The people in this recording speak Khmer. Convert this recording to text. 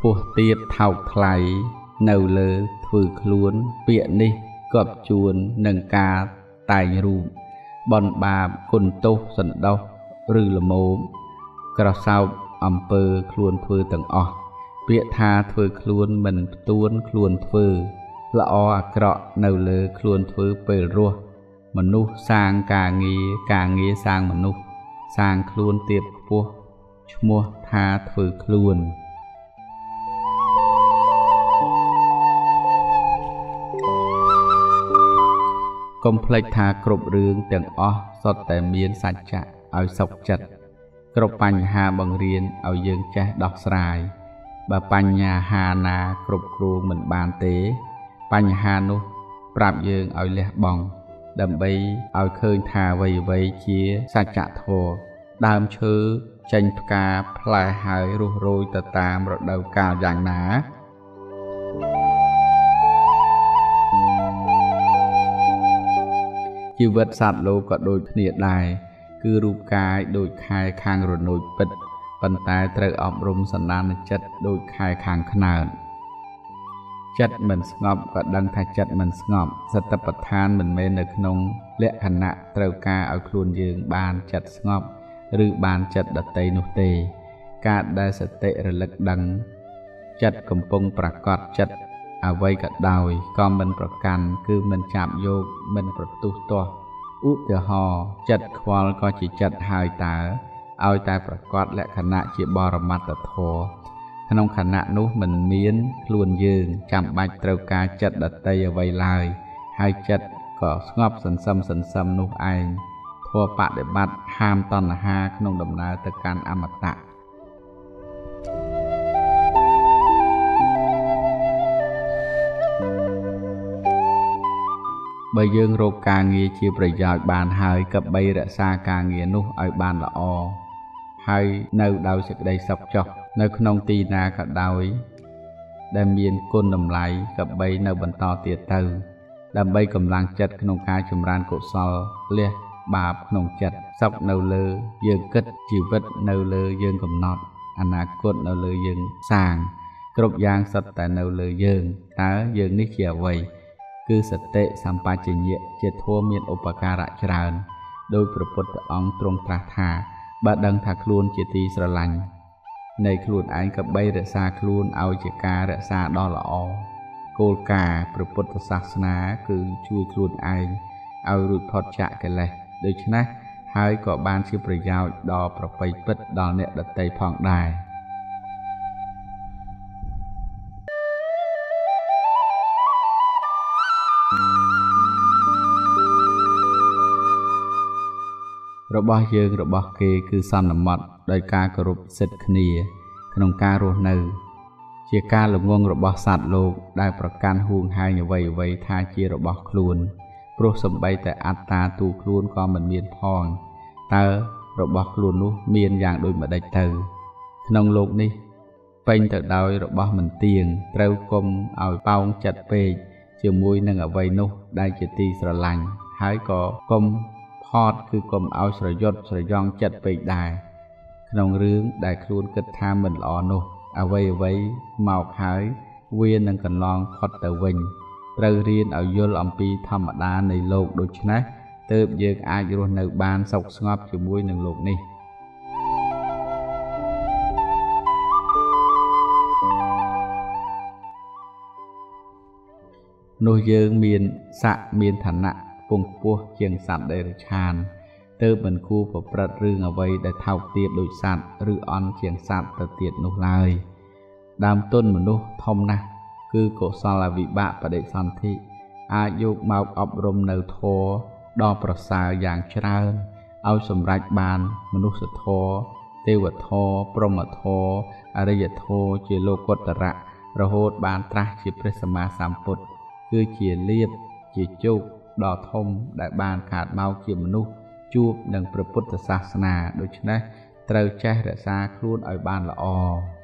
ពោះទៀតថោកថ្លៃនៅលើធ្វើខ្លួនពាក្យនេះកប់ជួននឹងការតែងរូបបនបាបគុណទោសសន្តោសឬល្មមក្រសោបអំពើខ្លួនធ្វើទាំងអស់ពាក្យថាធ្វើខ្លួនមិនផ្ទួនខ្លួនធ្វើល្អអាក្រក់នៅលើខ្លួនធ្វើពេលរស់មនុស្សសាងការងារសាងមនុស្សសាងខ្លួនទៀតខ្ពស់ឈ្មោះថាធ្វើខ្លួនកុំភ្លេចថាគ្រប់រឿងទាំងអស់សុទ្ធតែមានសច្ចៈឲ្យសុខចិត្តគ្រប់បញ្ហាបង្រៀនឲ្យយើងចេះដោះស្រាយបើបញ្ហាណាគ្រប់គ្រងមិនបានទេបញ្ហានោះប្រាប់យើងឲ្យលះបង់ដើម្បីឲ្យឃើញថាអ្វីៗជាសច្ចធម៌ដើមឈើចេញផ្កាផ្លែហើយរុះរោយទៅតាមរដូវកាលយ៉ាងណាជីវិតសត្វលោកក៏ដូចគ្នាដែរគឺរូបកាយដូចខែខាងរនោចពិតប៉ុន្តែត្រូវអប់រំសន្តានចិត្តដូចខែខាងខ្នើតចិត្តមិនស្ងប់ក៏ដឹងថាចិត្តមិនស្ងប់សតិប្បដ្ឋានមិនមែននៅក្នុងលក្ខណៈត្រូវការឲ្យខ្លួនយើងបានចិត្តស្ងប់ឬបានចិត្តដតីនោះទេការដែលសតិរលឹកដឹងចិត្តកំពុងប្រកបចិត្តអ្វីក៏ដោយក៏មិនប្រកាន់គឺមិនចាប់យកមិនប្រទុះទាស់ឧទាហរណ៍ចិត្តខ្វល់ក៏ជាចិត្តហើយតើឲ្យតែប្រកបលក្ខណៈជាបរមត្តធម៌ក្នុងខណៈនោះមិនមានខ្លួនយើងចាំបាច់ត្រូវការចិត្តដតីអ្វីឡើយហើយចិត្តក៏ស្ងប់សន្សឹមនោះឯងធម៌បដិបត្តិហាមតណ្ហាក្នុងដំណើរទៅកាន់អមតៈបើយើងរកការងារជាប្រយោជន៍បានហើយក៏បីរក្សាការងារនោះឲ្យបានល្អហើយនៅដោយសេចក្តីសុខចុះនៅក្នុងទីណាក៏ដោយដែលមានគុណតម្លៃក៏បីនៅបន្តទៀតទៅដើម្បីកម្លាំងចិត្តក្នុងការចម្រើនកុសលលះបាបក្នុងចិត្តសុខនៅលើយើងគិតជីវិតនៅលើយើងកំណត់អនាគតនៅលើយើងសាងគ្រប់យ៉ាងសុទ្ធតែនៅលើយើងតើយើងនេះជាអ្វីគឺសតិសម្បជញ្ញៈជាធម៌មានឧបការៈច្រើនដោយព្រះពុទ្ធអង្គទ្រង់ត្រាស់ថាបើដឹងថាខ្លួនជាទីស្រឡាញ់នៃខ្លួនឯងក៏បីរក្សាខ្លួនឲ្យជាការរក្សាដ៏ល្អគោលការណ៍ព្រះពុទ្ធសាសនាគឺជួយខ្លួនឯងឲ្យរួចផុតចាកកិលេសដូច្នេះហើយក៏បានជាប្រយោជន៍ដ៏ប្រពៃពិតដល់អ្នកដទៃផងដែររបស់យើងរបស់គេគឺសន្មតដោយការគោរពសិទ្ធិគ្នាក្នុងការរស់នៅជាការល្ងងរបស់សត្វលោកដែលប្រកាន់ហួងហែងអ្វីៗថាជារបស់ខ្លួនព្រោះសំបីតែអត្តាទូខ្លួនក៏មិនមានផងតើរបស់ខ្លួននោះមានយ៉ាងដូចម្ដេចទៅក្នុងលោកនេះពេញទៅដោយរបស់មិនទៀងត្រូវគុំឲ្យប៉ោងចិត្តពេកជាមួយនឹងអ្វីនោះដែលជាទីស្រឡាញ់ហើយក៏គុំផតគឺកុំឲ្យស្រយុតស្រយង់ចិត្តពេកដែរក្នុងរឿងដែលខ្លួនគិតថាមិនល្អនោះអ្វីមកហើយវានឹងកន្លងផុតទៅវិញត្រូវរៀនឲ្យយល់អំពីធម្មតានៃលោកដូច្នេះទើបយើងអាចរស់នៅបានសុខស្ងប់ជាមួយនឹងលោកនេះនោះយើងមានស័ក្តិមានឋានៈពងខ្ពស់ជាងសត្វដេរឆានទើបមិនគួរប្រព្រឹត្តរឿងអ្វីដែលថោកទាបដូចសត្វឬអន់ជាងសត្វទៅទៀតនោះឡើយដើមទុនមនុស្សធំណាស់គឺកុសលវិបាកបដិសន្ធិអាចយកមកអប់រំនៅធម៌ដ៏ប្រសើរយ៉ាងច្រើនឲ្យសម្រេចបានមនុស្សធម៌ទេវធម៌ព្រហ្មធម៌អរិយធម៌ជាលោកុត្តរៈរហូតបានត្រាស់ជាព្រះសម្មាសម្ពុទ្ធគឺជាលាភជាជោគដ៏ធំដែលបានកើតមកជាមនុស្សជួបនឹងព្រះពុទ្ធសាសនាដូច្នេះត្រូវចេះរក្សាខ្លួនឲ្យបានល្អ